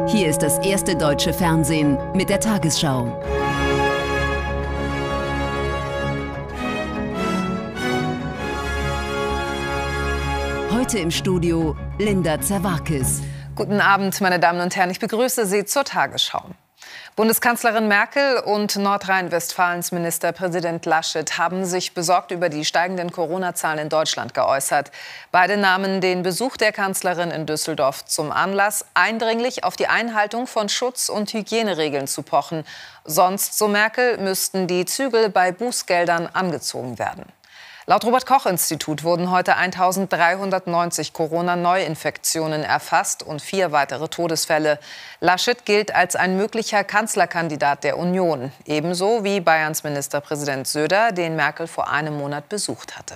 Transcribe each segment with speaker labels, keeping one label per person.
Speaker 1: Hier ist das erste deutsche Fernsehen mit der Tagesschau. Heute im Studio Linda Zerwakis.
Speaker 2: Guten Abend, meine Damen und Herren. Ich begrüße Sie zur Tagesschau. Bundeskanzlerin Merkel und Nordrhein-Westfalens Ministerpräsident Laschet haben sich besorgt über die steigenden Corona-Zahlen in Deutschland geäußert. Beide nahmen den Besuch der Kanzlerin in Düsseldorf zum Anlass, eindringlich auf die Einhaltung von Schutz- und Hygieneregeln zu pochen. Sonst, so Merkel, müssten die Zügel bei Bußgeldern angezogen werden. Laut Robert-Koch-Institut wurden heute 1.390 Corona-Neuinfektionen erfasst und 4 weitere Todesfälle. Laschet gilt als ein möglicher Kanzlerkandidat der Union, ebenso wie Bayerns Ministerpräsident Söder, den Merkel vor einem Monat besucht hatte.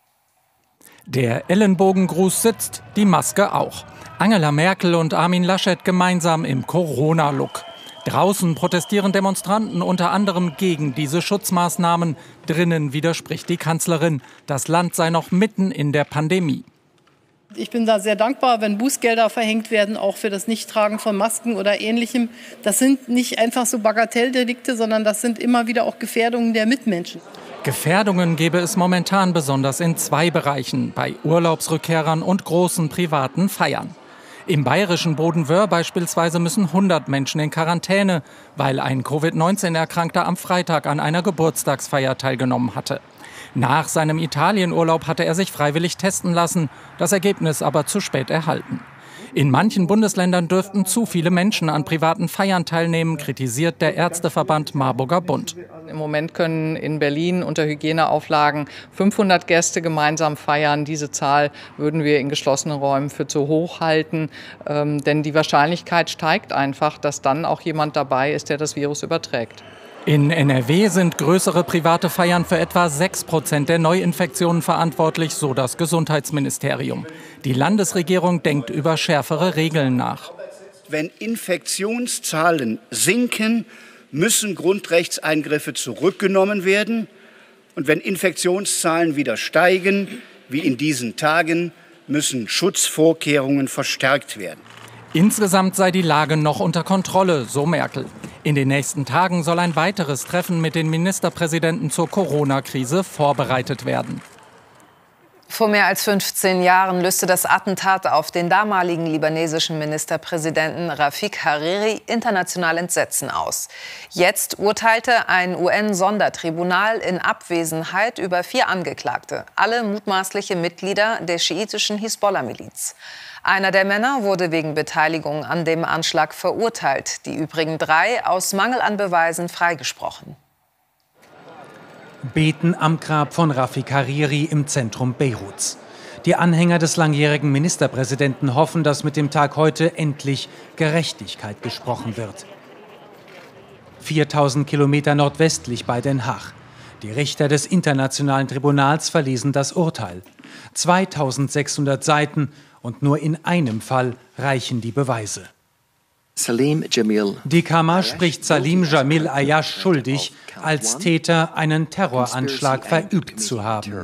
Speaker 3: Der Ellenbogengruß sitzt, die Maske auch. Angela Merkel und Armin Laschet gemeinsam im Corona-Look. Draußen protestieren Demonstranten unter anderem gegen diese Schutzmaßnahmen. Drinnen widerspricht die Kanzlerin, das Land sei noch mitten in der Pandemie.
Speaker 4: Ich bin da sehr dankbar, wenn Bußgelder verhängt werden, auch für das Nichttragen von Masken oder Ähnlichem. Das sind nicht einfach so Bagatelldelikte, sondern das sind immer wieder auch Gefährdungen der Mitmenschen.
Speaker 3: Gefährdungen gäbe es momentan besonders in 2 Bereichen, bei Urlaubsrückkehrern und großen privaten Feiern. Im bayerischen Bodenwöhr beispielsweise müssen 100 Menschen in Quarantäne, weil ein Covid-19-Erkrankter am Freitag an einer Geburtstagsfeier teilgenommen hatte. Nach seinem Italienurlaub hatte er sich freiwillig testen lassen, das Ergebnis aber zu spät erhalten. In manchen Bundesländern dürften zu viele Menschen an privaten Feiern teilnehmen, kritisiert der Ärzteverband Marburger Bund.
Speaker 5: Im Moment können in Berlin unter Hygieneauflagen 500 Gäste gemeinsam feiern. Diese Zahl würden wir in geschlossenen Räumen für zu hoch halten, denn die Wahrscheinlichkeit steigt einfach, dass dann auch jemand dabei ist, der das Virus überträgt.
Speaker 3: In NRW sind größere private Feiern für etwa 6% der Neuinfektionen verantwortlich, so das Gesundheitsministerium. Die Landesregierung denkt über schärfere Regeln nach.
Speaker 6: Wenn Infektionszahlen sinken, müssen Grundrechtseingriffe zurückgenommen werden. Und wenn Infektionszahlen wieder steigen, wie in diesen Tagen, müssen Schutzvorkehrungen verstärkt werden.
Speaker 3: Insgesamt sei die Lage noch unter Kontrolle, so Merkel. In den nächsten Tagen soll ein weiteres Treffen mit den Ministerpräsidenten zur Corona-Krise vorbereitet werden.
Speaker 2: Vor mehr als 15 Jahren löste das Attentat auf den damaligen libanesischen Ministerpräsidenten Rafik Hariri international Entsetzen aus. Jetzt urteilte ein UN-Sondertribunal in Abwesenheit über 4 Angeklagte, alle mutmaßliche Mitglieder der schiitischen Hisbollah-Miliz. Einer der Männer wurde wegen Beteiligung an dem Anschlag verurteilt, die übrigen 3 aus Mangel an Beweisen freigesprochen.
Speaker 7: Beten am Grab von Rafik Hariri im Zentrum Beiruts. Die Anhänger des langjährigen Ministerpräsidenten hoffen, dass mit dem Tag heute endlich Gerechtigkeit gesprochen wird. 4000 Kilometer nordwestlich bei Den Haag. Die Richter des Internationalen Tribunals verlesen das Urteil. 2600 Seiten und nur in einem Fall reichen die Beweise. Die Kammer spricht Salim Jamil Ayash schuldig, als Täter einen Terroranschlag verübt zu haben.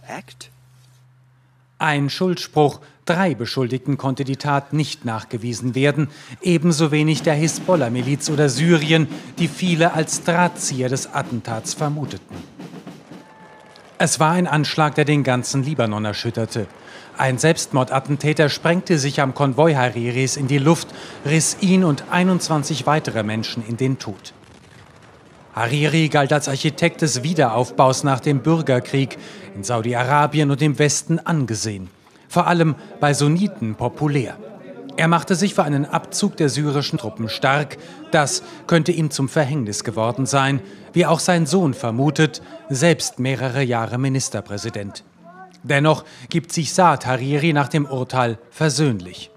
Speaker 7: Ein Schuldspruch, 3 Beschuldigten konnte die Tat nicht nachgewiesen werden, ebenso wenig der Hisbollah-Miliz oder Syrien, die viele als Drahtzieher des Attentats vermuteten. Es war ein Anschlag, der den ganzen Libanon erschütterte. Ein Selbstmordattentäter sprengte sich am Konvoi Hariris in die Luft, riss ihn und 21 weitere Menschen in den Tod. Hariri galt als Architekt des Wiederaufbaus nach dem Bürgerkrieg, in Saudi-Arabien und im Westen angesehen, vor allem bei Sunniten populär. Er machte sich für einen Abzug der syrischen Truppen stark. Das könnte ihm zum Verhängnis geworden sein, wie auch sein Sohn vermutet, selbst mehrere Jahre Ministerpräsident. Dennoch gibt sich Saad Hariri nach dem Urteil versöhnlich.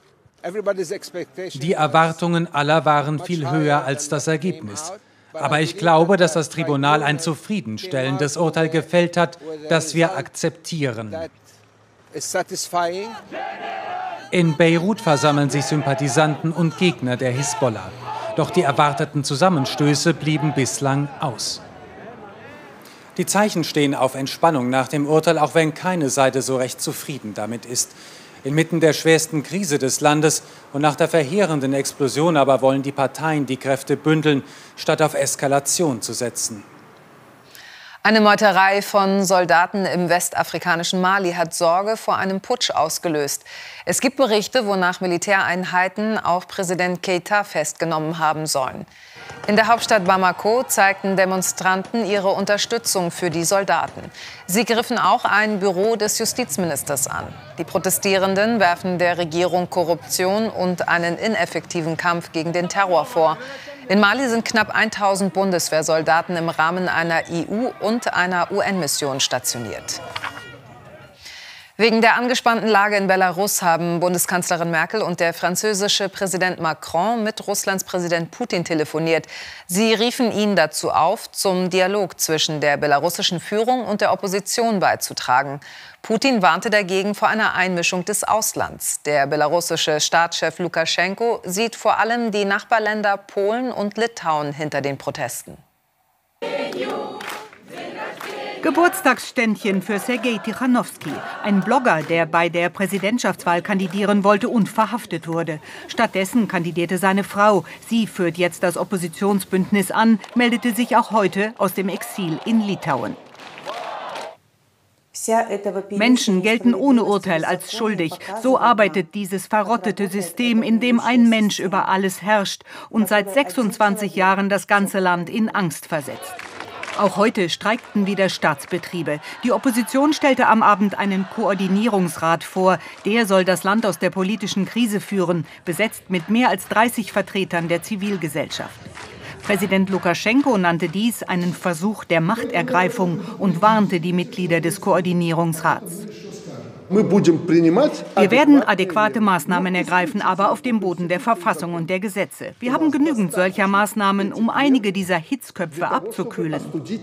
Speaker 7: Die Erwartungen aller waren viel höher als das Ergebnis. Aber ich glaube, dass das Tribunal ein zufriedenstellendes Urteil gefällt hat, das wir akzeptieren. In Beirut versammeln sich Sympathisanten und Gegner der Hisbollah. Doch die erwarteten Zusammenstöße blieben bislang aus. Die Zeichen stehen auf Entspannung nach dem Urteil, auch wenn keine Seite so recht zufrieden damit ist. Inmitten der schwersten Krise des Landes und nach der verheerenden Explosion aber wollen die Parteien die Kräfte bündeln, statt auf Eskalation zu setzen.
Speaker 2: Eine Meuterei von Soldaten im westafrikanischen Mali hat Sorge vor einem Putsch ausgelöst. Es gibt Berichte, wonach Militäreinheiten auch Präsident Keïta festgenommen haben sollen. In der Hauptstadt Bamako zeigten Demonstranten ihre Unterstützung für die Soldaten. Sie griffen auch ein Büro des Justizministers an. Die Protestierenden werfen der Regierung Korruption und einen ineffektiven Kampf gegen den Terror vor. In Mali sind knapp 1000 Bundeswehrsoldaten im Rahmen einer EU- und einer UN-Mission stationiert. Wegen der angespannten Lage in Belarus haben Bundeskanzlerin Merkel und der französische Präsident Macron mit Russlands Präsident Putin telefoniert. Sie riefen ihn dazu auf, zum Dialog zwischen der belarussischen Führung und der Opposition beizutragen. Putin warnte dagegen vor einer Einmischung des Auslands. Der belarussische Staatschef Lukaschenko sieht vor allem die Nachbarländer Polen und Litauen hinter den Protesten.
Speaker 8: Geburtstagsständchen für Sergei Tichanowski, ein Blogger, der bei der Präsidentschaftswahl kandidieren wollte und verhaftet wurde. Stattdessen kandidierte seine Frau. Sie führt jetzt das Oppositionsbündnis an, meldete sich auch heute aus dem Exil in Litauen. Menschen gelten ohne Urteil als schuldig. So arbeitet dieses verrottete System, in dem ein Mensch über alles herrscht und seit 26 Jahren das ganze Land in Angst versetzt. Auch heute streikten wieder Staatsbetriebe. Die Opposition stellte am Abend einen Koordinierungsrat vor. Der soll das Land aus der politischen Krise führen, besetzt mit mehr als 30 Vertretern der Zivilgesellschaft. Präsident Lukaschenko nannte dies einen Versuch der Machtergreifung und warnte die Mitglieder des Koordinierungsrats. Wir werden adäquate Maßnahmen ergreifen, aber auf dem Boden der Verfassung und der Gesetze. Wir haben genügend solcher Maßnahmen, um einige dieser Hitzköpfe abzukühlen.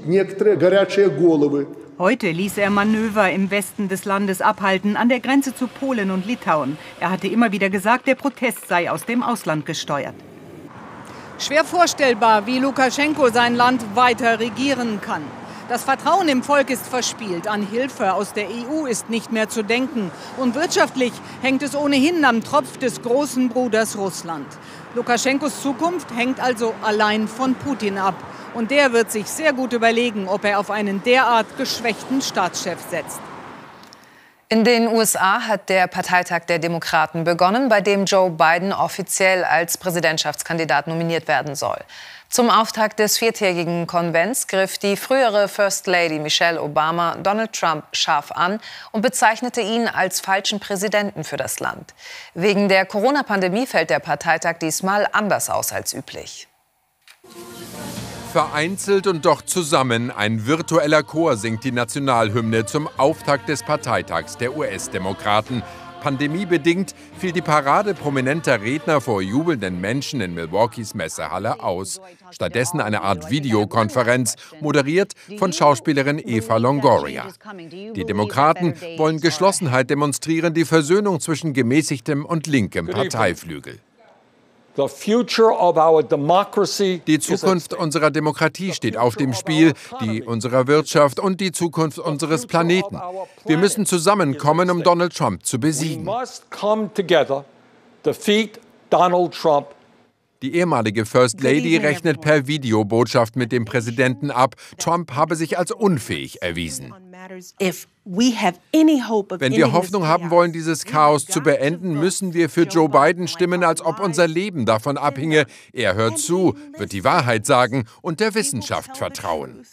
Speaker 8: Heute ließ er Manöver im Westen des Landes abhalten, an der Grenze zu Polen und Litauen. Er hatte immer wieder gesagt, der Protest sei aus dem Ausland gesteuert. Schwer vorstellbar, wie Lukaschenko sein Land weiter regieren kann. Das Vertrauen im Volk ist verspielt. An Hilfe aus der EU ist nicht mehr zu denken. Und wirtschaftlich hängt es ohnehin am Tropf des großen Bruders Russland. Lukaschenkos Zukunft hängt also allein von Putin ab. Und der wird sich sehr gut überlegen, ob er auf einen derart geschwächten Staatschef setzt.
Speaker 2: In den USA hat der Parteitag der Demokraten begonnen, bei dem Joe Biden offiziell als Präsidentschaftskandidat nominiert werden soll. Zum Auftakt des viertägigen Konvents griff die frühere First Lady Michelle Obama Donald Trump scharf an und bezeichnete ihn als falschen Präsidenten für das Land. Wegen der Corona-Pandemie fällt der Parteitag diesmal anders aus als üblich.
Speaker 9: Vereinzelt und doch zusammen, ein virtueller Chor singt die Nationalhymne zum Auftakt des Parteitags der US-Demokraten. Pandemiebedingt fiel die Parade prominenter Redner vor jubelnden Menschen in Milwaukees Messehalle aus. Stattdessen eine Art Videokonferenz, moderiert von Schauspielerin Eva Longoria. Die Demokraten wollen Geschlossenheit demonstrieren, die Versöhnung zwischen gemäßigtem und linkem Parteiflügel. Die Zukunft unserer Demokratie steht auf dem Spiel, die unserer Wirtschaft und die Zukunft unseres Planeten. Wir müssen zusammenkommen, um Donald Trump zu besiegen. Die ehemalige First Lady rechnet per Videobotschaft mit dem Präsidenten ab. Trump habe sich als unfähig erwiesen. Wenn wir Hoffnung haben wollen, dieses Chaos zu beenden, müssen wir für Joe Biden stimmen, als ob unser Leben davon abhinge. Er hört zu, wird die Wahrheit sagen und der Wissenschaft vertrauen.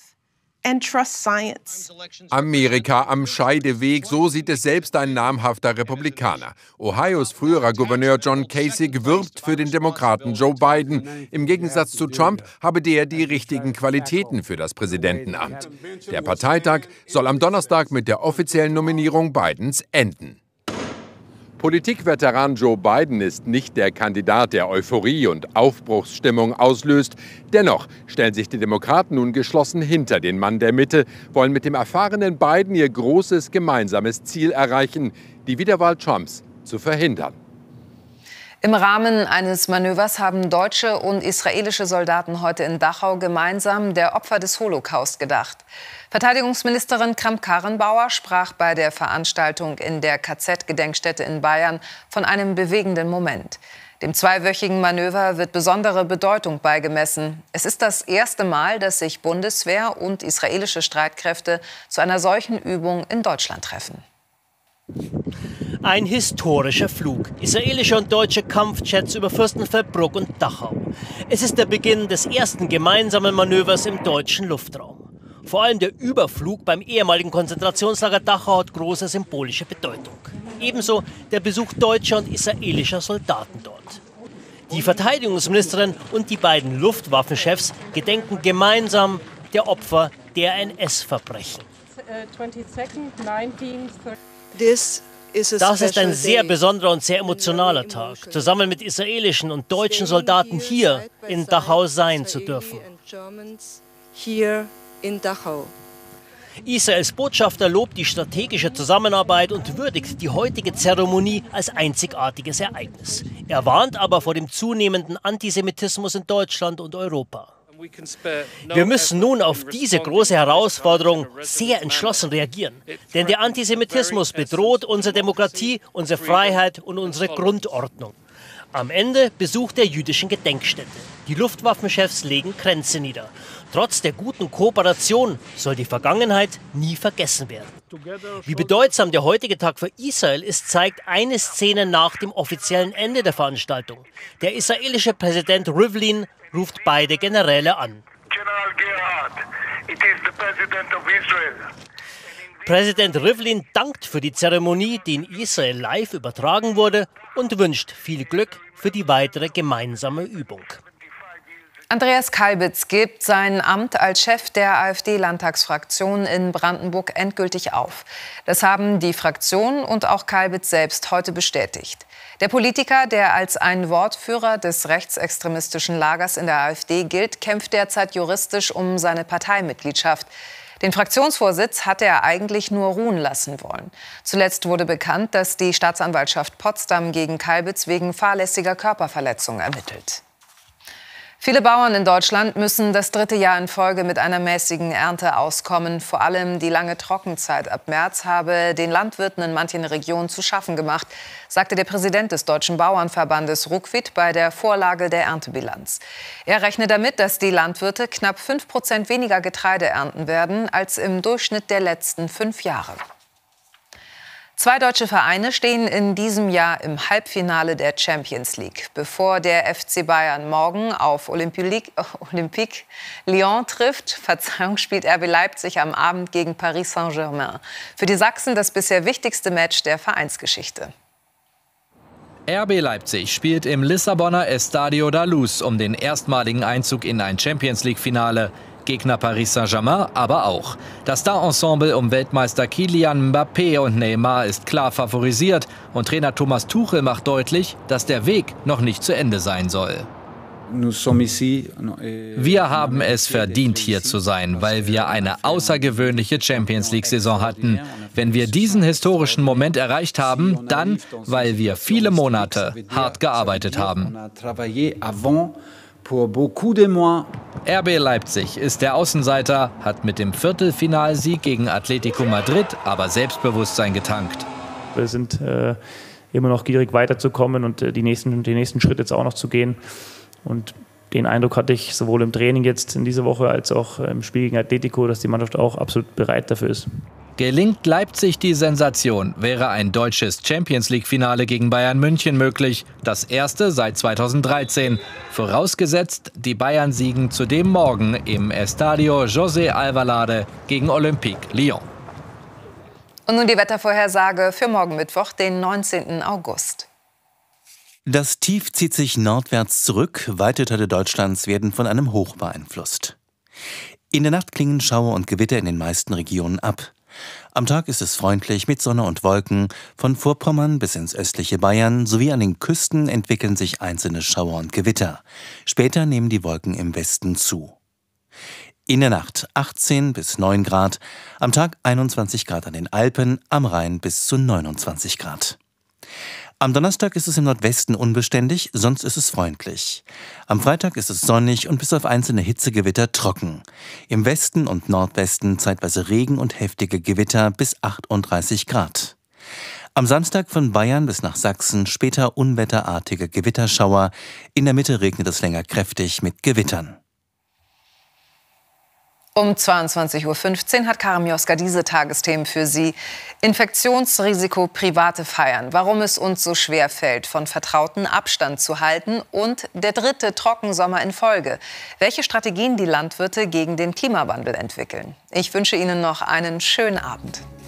Speaker 9: Amerika am Scheideweg, so sieht es selbst ein namhafter Republikaner. Ohios früherer Gouverneur John Kasich wirbt für den Demokraten Joe Biden. Im Gegensatz zu Trump habe der die richtigen Qualitäten für das Präsidentenamt. Der Parteitag soll am Donnerstag mit der offiziellen Nominierung Bidens enden. Politikveteran Joe Biden ist nicht der Kandidat, der Euphorie und Aufbruchsstimmung auslöst. Dennoch stellen sich die Demokraten nun geschlossen hinter den Mann der Mitte, wollen mit dem erfahrenen Biden ihr großes gemeinsames Ziel erreichen, die Wiederwahl Trumps zu verhindern.
Speaker 2: Im Rahmen eines Manövers haben deutsche und israelische Soldaten heute in Dachau gemeinsam der Opfer des Holocaust gedacht. Verteidigungsministerin Kramp-Karrenbauer sprach bei der Veranstaltung in der KZ-Gedenkstätte in Bayern von einem bewegenden Moment. Dem zweiwöchigen Manöver wird besondere Bedeutung beigemessen. Es ist das erste Mal, dass sich Bundeswehr und israelische Streitkräfte zu einer solchen Übung in Deutschland treffen.
Speaker 10: Ein historischer Flug. Israelische und deutsche Kampfjets über Fürstenfeldbruck und Dachau. Es ist der Beginn des ersten gemeinsamen Manövers im deutschen Luftraum. Vor allem der Überflug beim ehemaligen Konzentrationslager Dachau hat große symbolische Bedeutung. Ebenso der Besuch deutscher und israelischer Soldaten dort. Die Verteidigungsministerin und die beiden Luftwaffenchefs gedenken gemeinsam der Opfer der NS-Verbrechen. Das ist ein sehr besonderer und sehr emotionaler Tag, zusammen mit israelischen und deutschen Soldaten hier in Dachau sein zu dürfen. Israels Botschafter lobt die strategische Zusammenarbeit und würdigt die heutige Zeremonie als einzigartiges Ereignis. Er warnt aber vor dem zunehmenden Antisemitismus in Deutschland und Europa. Wir müssen nun auf diese große Herausforderung sehr entschlossen reagieren. Denn der Antisemitismus bedroht unsere Demokratie, unsere Freiheit und unsere Grundordnung. Am Ende Besuch der jüdischen Gedenkstätte. Die Luftwaffenchefs legen Kränze nieder. Trotz der guten Kooperation soll die Vergangenheit nie vergessen werden. Wie bedeutsam der heutige Tag für Israel ist, zeigt eine Szene nach dem offiziellen Ende der Veranstaltung. Der israelische Präsident Rivlin ruft beide Generäle an. Präsident Rivlin dankt für die Zeremonie, die in Israel live übertragen wurde, und wünscht viel Glück für die weitere gemeinsame Übung.
Speaker 2: Andreas Kalbitz gibt sein Amt als Chef der AfD-Landtagsfraktion in Brandenburg endgültig auf. Das haben die Fraktion und auch Kalbitz selbst heute bestätigt. Der Politiker, der als ein Wortführer des rechtsextremistischen Lagers in der AfD gilt, kämpft derzeit juristisch um seine Parteimitgliedschaft. Den Fraktionsvorsitz hatte er eigentlich nur ruhen lassen wollen. Zuletzt wurde bekannt, dass die Staatsanwaltschaft Potsdam gegen Kalbitz wegen fahrlässiger Körperverletzung ermittelt. Viele Bauern in Deutschland müssen das 3. Jahr in Folge mit einer mäßigen Ernte auskommen. Vor allem die lange Trockenzeit ab März habe den Landwirten in manchen Regionen zu schaffen gemacht, sagte der Präsident des Deutschen Bauernverbandes Ruckwied bei der Vorlage der Erntebilanz. Er rechne damit, dass die Landwirte knapp 5% weniger Getreide ernten werden als im Durchschnitt der letzten 5 Jahre. 2 deutsche Vereine stehen in diesem Jahr im Halbfinale der Champions League. Bevor der FC Bayern morgen auf Olympique Lyon trifft, spielt RB Leipzig am Abend gegen Paris Saint-Germain. Für die Sachsen das bisher wichtigste Match der Vereinsgeschichte.
Speaker 11: RB Leipzig spielt im Lissabonner Estadio da Luz um den erstmaligen Einzug in ein Champions-League-Finale. Gegner Paris Saint-Germain aber auch. Das Star-Ensemble um Weltmeister Kylian Mbappé und Neymar ist klar favorisiert. Und Trainer Thomas Tuchel macht deutlich, dass der Weg noch nicht zu Ende sein soll. Wir haben es verdient, hier zu sein, weil wir eine außergewöhnliche Champions-League-Saison hatten. Wenn wir diesen historischen Moment erreicht haben, dann, weil wir viele Monate hart gearbeitet haben. RB Leipzig ist der Außenseiter, hat mit dem Viertelfinalsieg gegen Atletico Madrid aber Selbstbewusstsein getankt.
Speaker 12: Wir sind immer noch gierig weiterzukommen und die nächsten Schritte jetzt auch noch zu gehen. Und den Eindruck hatte ich sowohl im Training jetzt in dieser Woche als auch im Spiel gegen Atletico, dass die Mannschaft auch absolut bereit dafür ist.
Speaker 11: Gelingt Leipzig die Sensation, wäre ein deutsches Champions-League-Finale gegen Bayern München möglich. Das erste seit 2013. Vorausgesetzt, die Bayern siegen zudem morgen im Estadio José Alvalade gegen Olympique Lyon.
Speaker 2: Und nun die Wettervorhersage für morgen Mittwoch, den 19. August.
Speaker 13: Das Tief zieht sich nordwärts zurück. Weite Teile Deutschlands werden von einem Hoch beeinflusst. In der Nacht klingen Schauer und Gewitter in den meisten Regionen ab. Am Tag ist es freundlich mit Sonne und Wolken. Von Vorpommern bis ins östliche Bayern sowie an den Küsten entwickeln sich einzelne Schauer und Gewitter. Später nehmen die Wolken im Westen zu. In der Nacht 18 bis 9 Grad, am Tag 21 Grad an den Alpen, am Rhein bis zu 29 Grad. Am Donnerstag ist es im Nordwesten unbeständig, sonst ist es freundlich. Am Freitag ist es sonnig und bis auf einzelne Hitzegewitter trocken. Im Westen und Nordwesten zeitweise Regen und heftige Gewitter bis 38 Grad. Am Samstag von Bayern bis nach Sachsen später unwetterartige Gewitterschauer. In der Mitte regnet es länger kräftig mit Gewittern.
Speaker 2: Um 22:15 Uhr hat Karin Mioska diese Tagesthemen für Sie. Infektionsrisiko, private Feiern, warum es uns so schwer fällt, von Vertrauten Abstand zu halten und der 3. Trockensommer in Folge. Welche Strategien die Landwirte gegen den Klimawandel entwickeln. Ich wünsche Ihnen noch einen schönen Abend.